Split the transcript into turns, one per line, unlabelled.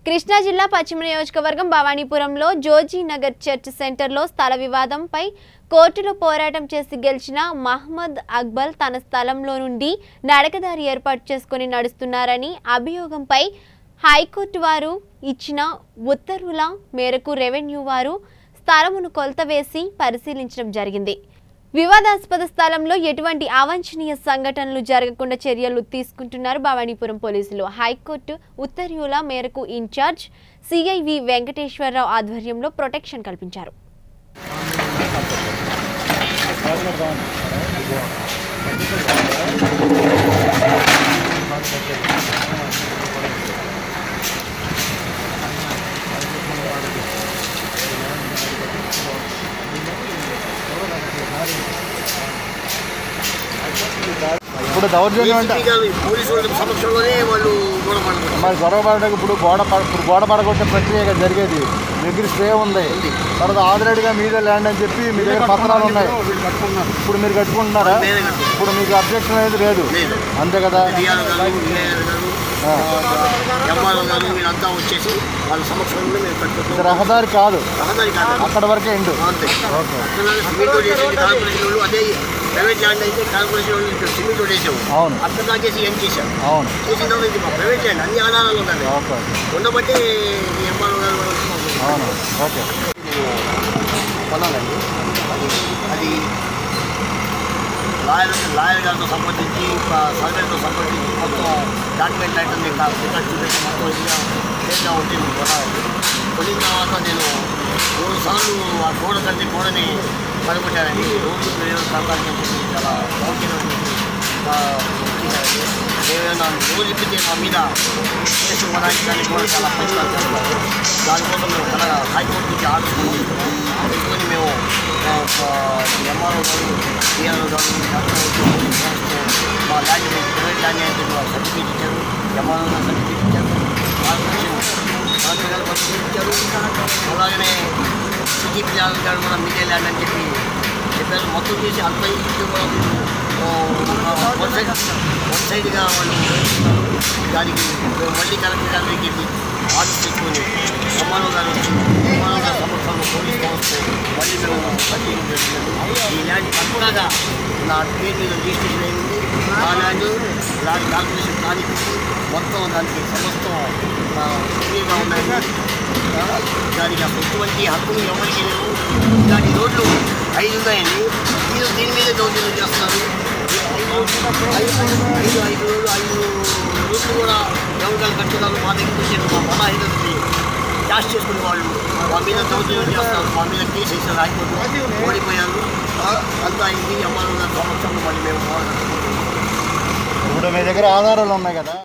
కృష్ణా జిల్లా పశ్చిమ నియోజకవర్గం భవానీపురంలో జోజీ నగర్ చర్చ్ సెంటర్లో స్థల వివాదంపై కోర్టులో పోరాటం చేసి గెలిచిన మహమ్మద్ అక్బల్ తన స్థలంలో నుండి నడకదారి ఏర్పాటు చేసుకుని నడుస్తున్నారని అభియోగంపై హైకోర్టు వారు ఇచ్చిన ఉత్తర్వుల మేరకు రెవెన్యూ వారు స్థలమును కొలత వేసి పరిశీలించడం జరిగింది. వివాదాస్పద స్థలంలో ఎటువంటి అవాంఛనీయ సంఘటనలు జరగకుండా చర్యలు తీసుకుంటున్నారు భవానీపురం పోలీసులు. హైకోర్టు ఉత్తర్వుల మేరకు ఇన్ఛార్జ్ సిఐవి వెంకటేశ్వరరావు ఆధ్వర్యంలో ప్రొటెక్షన్ కల్పించారు.
ఇప్పుడు దౌర్జన్యం అంటే మరి గొడవ పడడానికి ఇప్పుడు గోడ పడగొట్టే ప్రక్రియ జరిగేది. దగ్గర స్టే ఉంది, తర్వాత ఆల్రెడీగా మీదే ల్యాండ్ అని చెప్పి మీ దగ్గర పత్రాలు ఉన్నాయి. ఇప్పుడు మీరు కట్టుకుంటున్నారా? ఇప్పుడు మీకు అబ్జెక్షన్ అనేది లేదు, అంతే కదా? రహదారి కాదు, అక్కడ వరకే ఎండు.
ప్రైవేట్ ల్యాండ్ అయితే కార్పొరేషన్ సిమెంట్ రోడ్ వేసాము. అవును, అక్కడ దాకేసి ఏం చేశాను. అవును, చేసిన తర్వాత ఇది మా ప్రైవేట్ ల్యాండ్, అన్ని ఆధారాలు ఉన్నాయి. ఉండబట్టి ఎంఆర్ఓ గారు
అవును ఓకే
కొనాలండి. అది లాయర్ గారితో సంబంధించి సర్వేతో సంబంధించి మొత్తం డాక్యుమెంట్ ఐటమ్ రికార్డ్ చూపించి మొత్తం ఇదిగా చేద్దాం ఉంటే కొనాలండి. కొనిన తర్వాత నేను 3 సార్లు ఆ గోడ కంటే గోడని పనికొట్టారండి. రోజు ప్రాంతానికి చెప్పి చాలా సౌకర్యం ఏమైనా రోజు ఇప్పితే మా మీద కేసు ఇవ్వడానికి దానికి కూడా చాలా ప్రయత్నాలు చేస్తున్నారు. దానికోసం మేము కలగా హైకోర్టు నుంచి ఆర్డర్ తీసుకొని మేము ఎంఆర్ఓ గారు డిఆర్ఓ గారు మా ల్యాండ్ ప్రైవేట్ ల్యాండ్ అయితే సర్టిఫికేట్ ఇచ్చారు, ఎంఆర్ఓ గారు సర్టిఫికేట్ ఇచ్చారు, గారు పరిశీలించారు. అలాగనే సిటీ ల్యాండ్ గారు కూడా మీడియా ల్యాండ్ అని చెప్పి చెప్పారు. మొత్తం చేసి అంత ఇంటి కూడా వన్ సైడ్గా వాళ్ళు దానికి మళ్ళీ కలెక్టర్ గారి దగ్గరికి ఆర్డర్ తెచ్చుకొని ఎంఆర్ఓ గారు వచ్చి ఎంఆర్ఓ గారి సమక్షంలో పోలీస్ వ్యవస్థ మళ్ళీ మేము పరిశీలించాము. ఈ ల్యాండ్ పక్కగా నా పేరు మీద రిజిస్ట్రేషన్ అయింది. ఆ ల్యాండ్ కార్పొరేషన్ దానికి మొత్తం దానికి సమస్తం ఫ్రీగా ఉన్నాయి. దానికి అసలు ఎటువంటి హక్కులు ఎవరికి లేవు. దాని రోడ్లు 5 ఉన్నాయండి. మీరు దీని మీదే దౌర్జన్యం చేస్తున్నారు. 5 రోడ్లు కూడా ఎవరికాలు కట్టున్నారు. మా దగ్గరికి వచ్చారు, మా మహాహితుల్ని క్యాష్ చేసుకునే వాళ్ళు మా మీద దౌర్జన్యం చేస్తారు. మా మీద కేసు వేసారు, హైకోర్టు ఓడిపోయారు. అంతా అయింది. ఎంఆర్ఓ గారి సమక్షంలో మళ్ళీ మేము
ఇప్పుడు మీ దగ్గర ఆధారాలు ఉన్నాయి కదా.